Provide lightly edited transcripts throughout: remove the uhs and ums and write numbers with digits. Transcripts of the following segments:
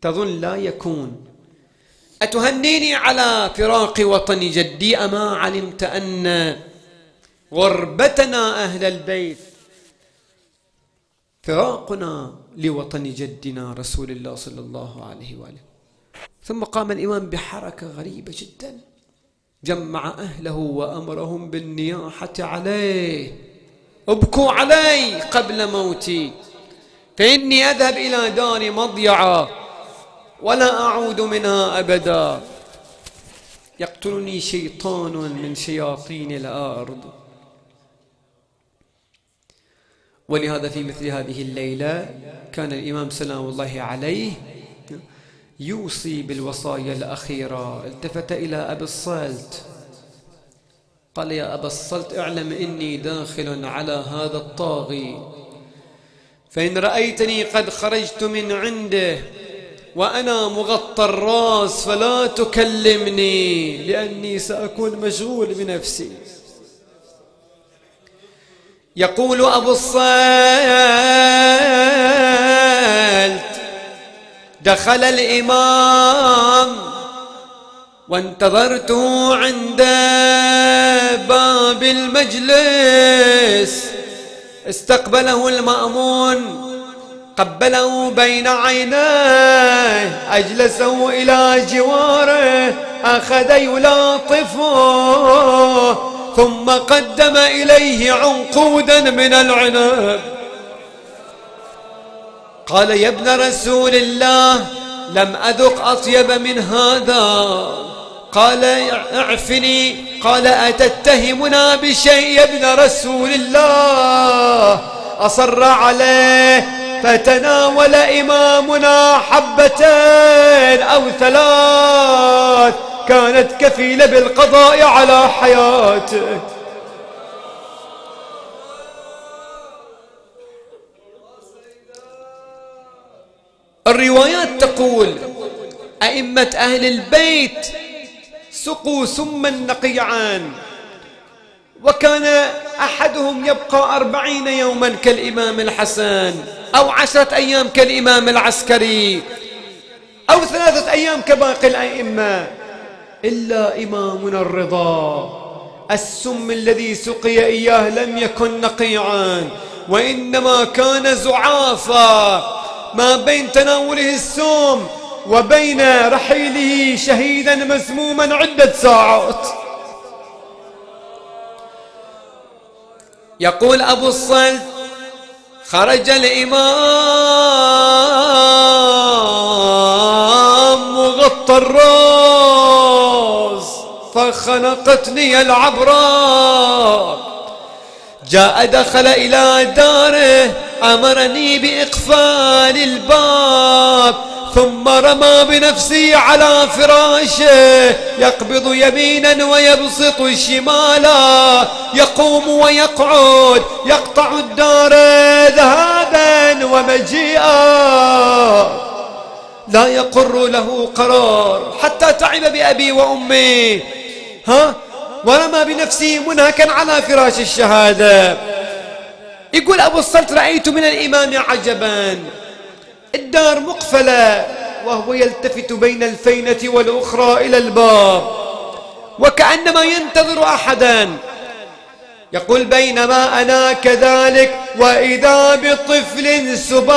تظن لا يكون. أتهنيني على فراق وطن جدي؟ أما علمت أن غربتنا أهل البيت فراقنا لوطن جدنا رسول الله صلى الله عليه وآله. ثم قام الإمام بحركة غريبة جدا، جمع أهله وأمرهم بالنياحة عليه: ابكوا علي قبل موتي، فإني أذهب إلى دار مضيعة ولا أعود منها أبدا، يقتلني شيطان من شياطين الأرض. ولهذا في مثل هذه الليلة كان الإمام سلام الله عليه يوصي بالوصايا الأخيرة. التفت إلى أبي الصلت قال: يا أبا الصلت، اعلم إني داخل على هذا الطاغي، فإن رأيتني قد خرجت من عنده وأنا مغطى الرأس فلا تكلمني، لأني سأكون مشغول بنفسي. يقول أبو الصلت: دخل الإمام وانتظرته عند باب المجلس، استقبله المأمون، قبله بين عينيه، أجلسه إلى جواره، أخذ يلاطفه، ثم قدم إليه عنقودا من العنب. قال: يا ابن رسول الله، لم أذق أطيب من هذا. قال: اعفني. قال: أتتهمنا بشيء يا ابن رسول الله؟ أصر عليه، فتناول إمامنا حبتين أو ثلاث كانت كفيلة بالقضاء على حياته. الروايات تقول أئمة أهل البيت سقوا سما نقيعا، وكان أحدهم يبقى 40 يوما كالإمام الحسن، أو 10 أيام كالإمام العسكري، أو 3 أيام كباقي الأئمة، إلا إمامنا الرضا السم الذي سقي إياه لم يكن نقيعا، وإنما كان زعافا، ما بين تناوله السم وبين رحيله شهيدا مسموما عدة ساعات. يقول أبو الصلت: خرج الإمام مغطى الرأس فخنقتني العبراء. جاء دخل إلى داره، أمرني بإقفال الباب، ثم رمى بنفسه على فراشه، يقبض يمينا ويبسط شمالا، يقوم ويقعد، يقطع الدار ذهابا ومجيئا، لا يقر له قرار، حتى تعب بأبي وأمي، ورمى بنفسه منهكا على فراش الشهادة. يقول أبو الصلت: رأيت من الإمام عجبا، الدار مقفلة وهو يلتفت بين الفينة والأخرى إلى الباب وكأنما ينتظر أحدا. يقول: بينما أنا كذلك وإذا بطفل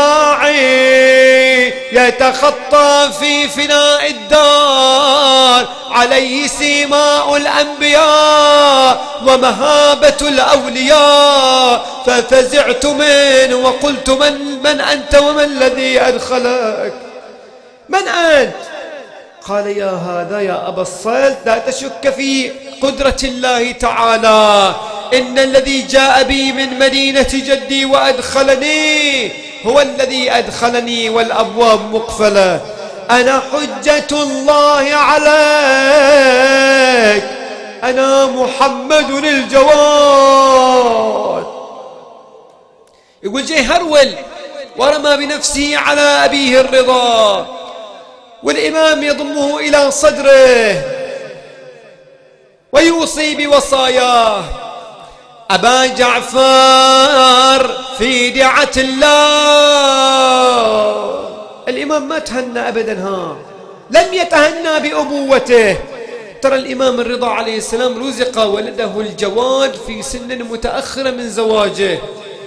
سباعي يتخطى في فناء الدار، عليه سيماء الأنبياء ومهابة الأولياء، ففزعت منه وقلت: من أنت وما الذي أدخلك؟ من أنت؟ قال: يا هذا يا أبا الصلت، لا تشك في قدرة الله تعالى، إن الذي جاء بي من مدينة جدي وأدخلني هو الذي أدخلني والأبواب مقفلة، أنا حجة الله عليك، أنا محمد الجواد. يقول: جاي هرول ورمى بنفسه على أبيه الرضا، والإمام يضمه إلى صدره ويوصي بوصاياه: أبا جعفر في دعة الله، الإمام ما تهنى أبدا، لم يتهنى بأبوته. ترى الإمام الرضا عليه السلام رزق ولده الجواد في سن متأخرة من زواجه،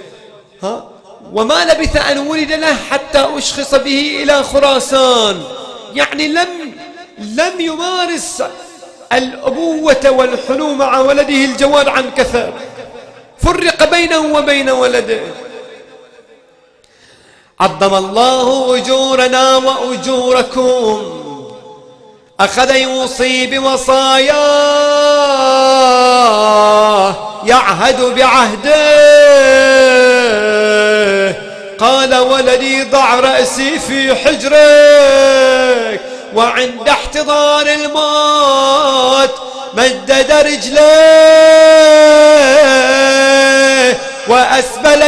وما لبث أن ولد له حتى أشخص به إلى خراسان. يعني لم يمارس الأبوة والحنو مع ولده الجواد عن كثب، فرق بينه وبين ولده. عظم الله أجورنا وأجوركم، أخذ يوصي بوصاياه يعهد بعهده. قال ولدي ضع رأسي في حجرك، وعند احتضار الموت مدد رجليه وأسبل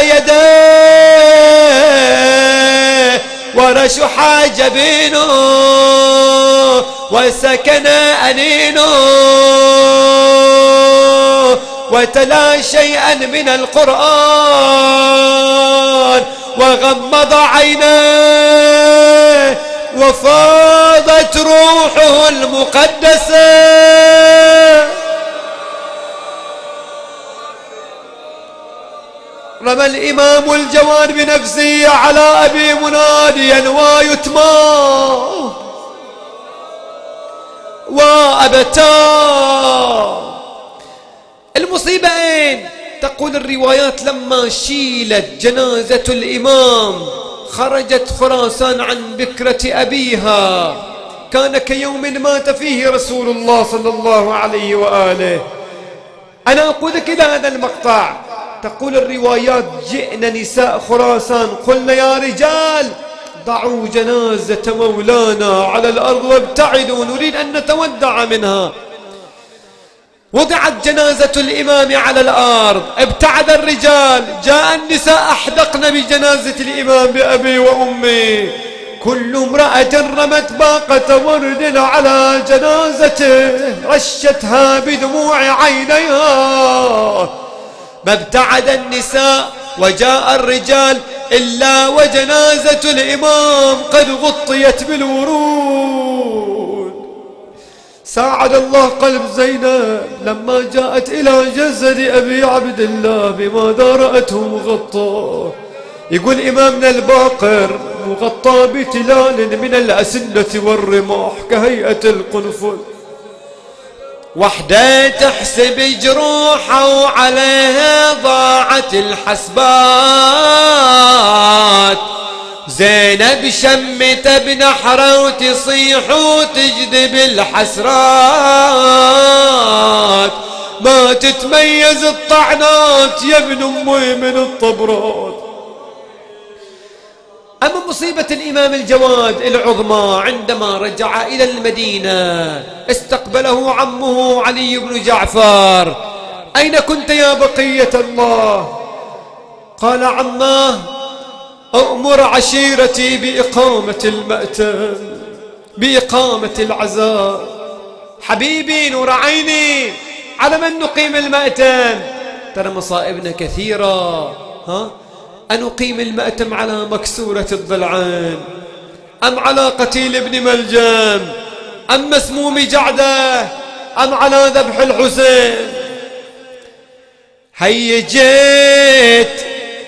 يديه ورشح جبينه وسكن أنينه، وتلا شيئا من القرآن وغمض عينيه، وفاضت روحه المقدسة. رمى الإمام الجواد بنفسه على أبي مناديا ويتماه وأبتاه. المصيبة أين؟ تقول الروايات لما شيلت جنازة الإمام خرجت خراسان عن بكرة أبيها، كان كيوم مات فيه رسول الله صلى الله عليه وآله. أنا أقودك إلى هذا المقطع. تقول الروايات جئنا نساء خراسان قلنا يا رجال ضعوا جنازة مولانا على الأرض وابتعدوا، نريد أن نتودع منها. وضعت جنازة الإمام على الأرض، ابتعد الرجال، جاء النساء أحدقن بجنازة الإمام بأبي وأمي. كل امرأة رمت باقة ورد على جنازته رشتها بدموع عينيها. ما ابتعد النساء وجاء الرجال إلا وجنازة الإمام قد غطيت بالورود. ساعد الله قلب زينب لما جاءت إلى جسد أبي عبد الله بماذا رأته مغطى. يقول إمامنا الباقر مغطى بتلال من الأسنة والرماح كهيئة القنفل، وحدة تحسب جروحه وعليها ضاعت الحسبات. زينب شمت بنحره وتصيح وتجذب الحسرات، ما تتميز الطعنات يا ابن أمي من الطبرات. أما مصيبة الإمام الجواد العظمى عندما رجع إلى المدينة استقبله عمه علي بن جعفر. أين كنت يا بقية الله؟ قال عماه أؤمر عشيرتي بإقامة المأتم، بإقامة العزاء. حبيبي نور عيني، على من نقيم المأتم؟ ترى مصائبنا كثيرة. أنقيم المأتم على مكسورة الضلعين، أم على قتيل ابن ملجم، أم مسموم جعده، أم على ذبح الحسين؟ هيجيت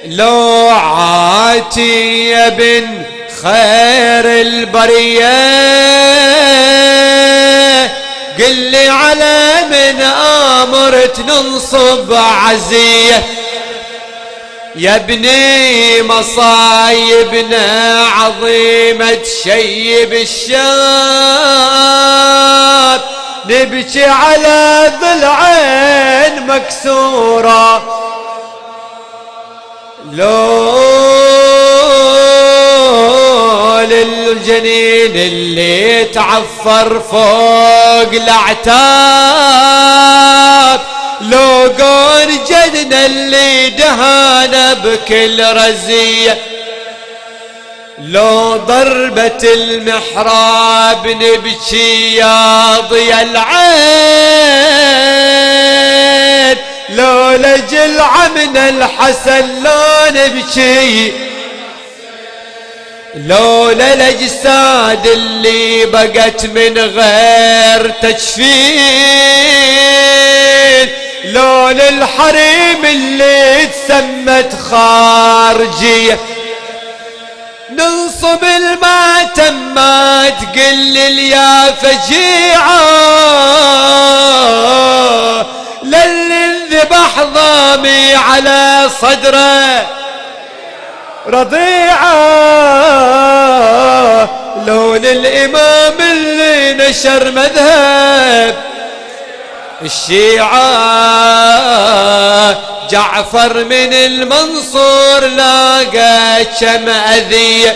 لوعاتي يا بن خير البرية، قل لي على من آمرت ننصب عزية. يا ابني مصايبنا عظيمة تشيب الشاب، نبكي على ضلعين مكسورة، لول الجنين اللي تعفر فوق الأعتاب، لو قول جدنا اللي دهانا بكل رزية، لو ضربة المحراب نبكي يا ضيا العين، لو لجل عمنا الحسن لا نبكي، لولا الأجساد اللي بقت من غير تجفين، لولا الحريم اللي تسمت خارجية، ننصب الماتم ما تقلل يا فجيعة، للي انذبح ضامي على صدره رضيعة، لون الإمام اللي نشر مذهب الشيعة، جعفر من المنصور لاقى كم أذية،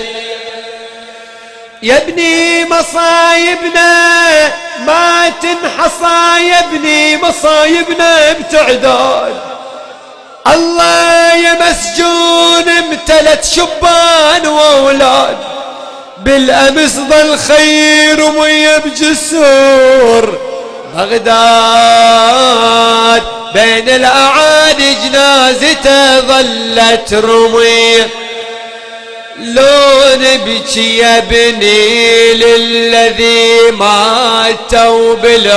يا ابني مصايبنا ما تنحصى، يا ابني مصايبنا بتعداد، الله يا مسجون امتلت شبان واولاد، بالامس ظل خير ومية بجسور بغداد، بين الاعادي جنازته ظلت رمية، لو نبكي يا بني للذي ماتوا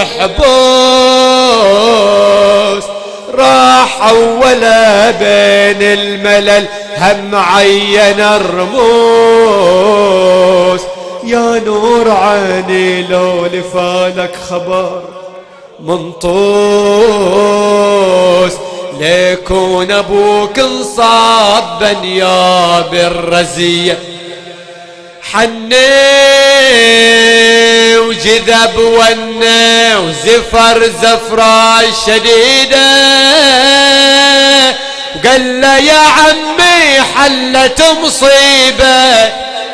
بالحبوس، راحوا ولا بين الملل هم عين الرموس، يا نور عيني لو لفالك خبر من طوس، ليكون ابوك انصاب يا بالرزية، حني وجذب وني وزفر زفرة شديدة، وقال له يا عمي حلت مصيبة،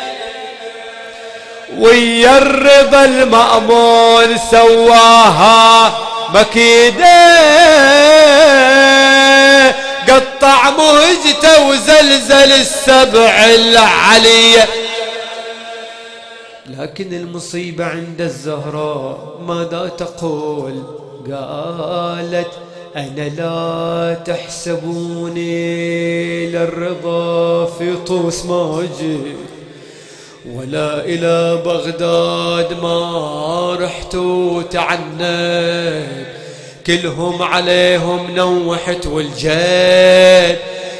ويا الرضا المأمون سواها مكيدة، قطع مهجته وزلزل السبع العلية، لكن المصيبة عند الزهراء ماذا تقول؟ قالت أنا لا تحسبوني للرضا في طوس ما جيت، ولا إلى بغداد ما رحت وتعنت، كلهم عليهم نوحت والجد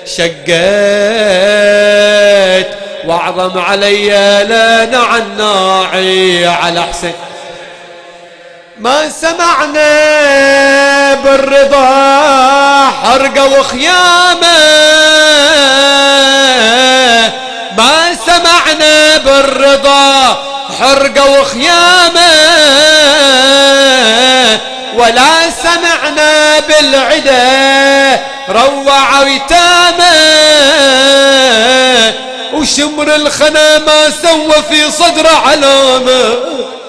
شقيت، واعظم علي لنا عن ناعي على حسين، ما سمعنا بالرضا حرقة وخيامة، ما سمعنا بالرضا حرقة وخيامة، ولا سمعنا بالعدا روع ويتامة، وشمر الخنا ما سوى في صدره علامة،